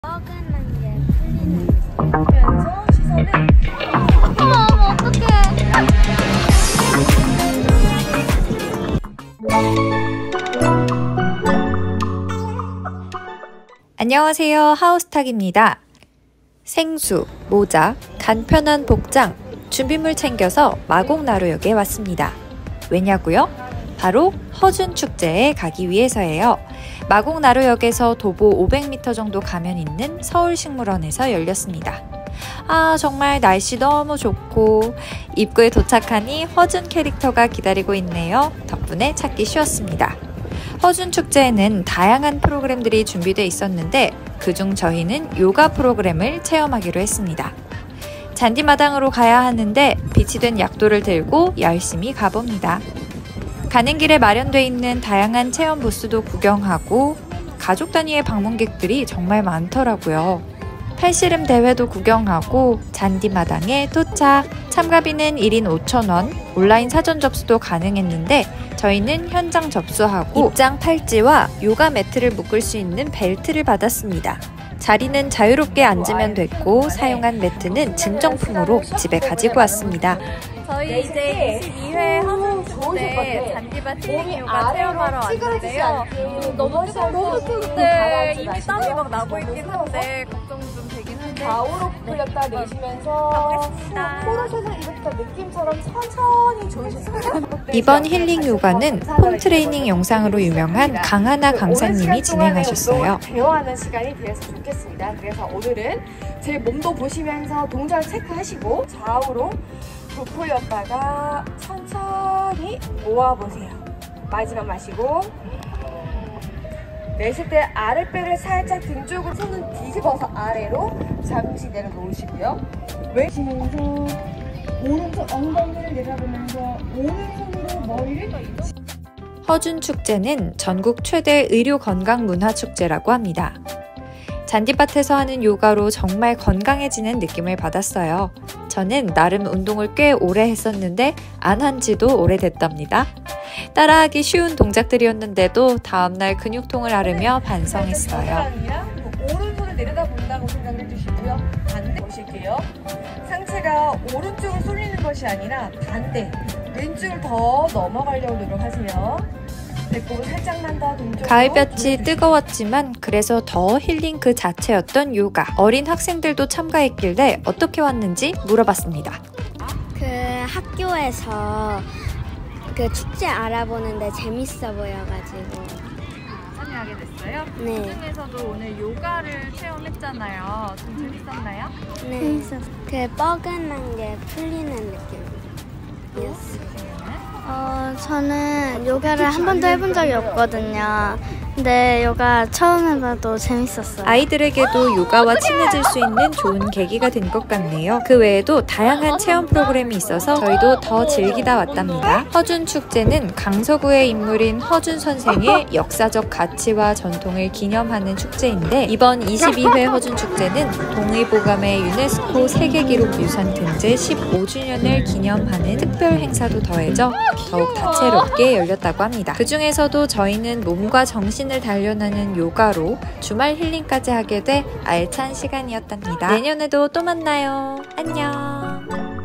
뻐근한 게 풀리면서 시선을 어머 어떡해. 안녕하세요, 하우스탁입니다. 생수, 모자, 간편한 복장, 준비물 챙겨서 마곡나루역에 왔습니다. 왜냐고요? 바로 허준축제에 가기 위해서예요. 마곡나루역에서 도보 500m 정도 가면 있는 서울식물원에서 열렸습니다. 정말 날씨 너무 좋고 입구에 도착하니 허준 캐릭터가 기다리고 있네요. 덕분에 찾기 쉬웠습니다. 허준 축제에는 다양한 프로그램들이 준비되어 있었는데 그중 저희는 요가 프로그램을 체험하기로 했습니다. 잔디마당으로 가야 하는데 빛이 된 약도를 들고 열심히 가봅니다. 가는 길에 마련되어 있는 다양한 체험 부스도 구경하고 가족 단위의 방문객들이 정말 많더라고요. 팔씨름 대회도 구경하고 잔디마당에 도착! 참가비는 1인 5,000원, 온라인 사전 접수도 가능했는데 저희는 현장 접수하고 입장 팔찌와 요가 매트를 묶을 수 있는 벨트를 받았습니다. 자리는 자유롭게 앉으면 됐고 사용한 매트는 증정품으로 집에 가지고 왔습니다. 저희 이제 22회 허준축제 잔디밭 힐링 요가 체험하러 왔는데요. 너무 뜨거운데 이미 땀이 막 나고 있긴 한데 걱정 좀 되긴 한데 좌우로 풀렸다 내쉬면서 코로 세상 이렇게 느낌처럼 천천히 조이셨어요. 이번 힐링 요가는 홈 트레이닝 영상으로 유명한 강하나 강사님이 진행하셨어요. 대화하는 시간이 되었으면 좋겠습니다. 그래서 오늘은 제 몸도 보시면서 동작을 체크하시고 좌우로 부풀렸다가 천천히 모아보세요. 마지막 마시고 내쉴 때 아랫배를 살짝 등 쪽으로 손은 뒤집어서 아래로 잠시 내려놓으시고요. 외쉬면서 오른쪽 엉덩이를 내려보면서 오른손으로 머리를 허준 축제는 전국 최대 의료 건강 문화 축제라고 합니다. 잔디밭에서 하는 요가로 정말 건강해지는 느낌을 받았어요. 저는 나름 운동을 꽤 오래 했었는데 안 한 지도 오래됐답니다. 따라하기 쉬운 동작들이었는데도 다음날 근육통을 앓으며 반성했어요. 오른손을 내려다본다고 생각을 해주시고요. 반대 보실게요. 상체가 오른쪽으로 쏠리는 것이 아니라 반대 왼쪽을 더 넘어가려고 노력하세요. 배꼽을 살짝만 더 동쪽으로. 가을볕이 뜨거웠지만 그래서 더 힐링 그 자체였던 요가. 어린 학생들도 참가했길래 어떻게 왔는지 물어봤습니다. 그 학교에서 그 축제 알아보는데 재밌어 보여가지고 참여하게 됐어요? 네. 그중에서도 오늘 요가를 체험했잖아요. 좀 재밌었나요? 네. 그 뻐근한 게 풀리는 느낌이었어요. 저는 요가를 한 번도 해본 적이 없거든요. 근데 요가 처음 해봐도 재밌었어요. 아이들에게도 요가와 친해질 수 있는 좋은 계기가 된 것 같네요. 그 외에도 다양한 체험 프로그램이 있어서 저희도 더 즐기다 왔답니다. 허준 축제는 강서구의 인물인 허준 선생의 역사적 가치와 전통을 기념하는 축제인데 이번 22회 허준 축제는 동의보감의 유네스코 세계기록유산 등재 15주년을 기념하는 특별 행사도 더해져 더욱 다채롭게 열렸다고 합니다. 그 중에서도 저희는 몸과 정신을 단련하는 요가로 주말 힐링까지 하게 돼 알찬 시간이었답니다. 내년에도 또 만나요. 안녕.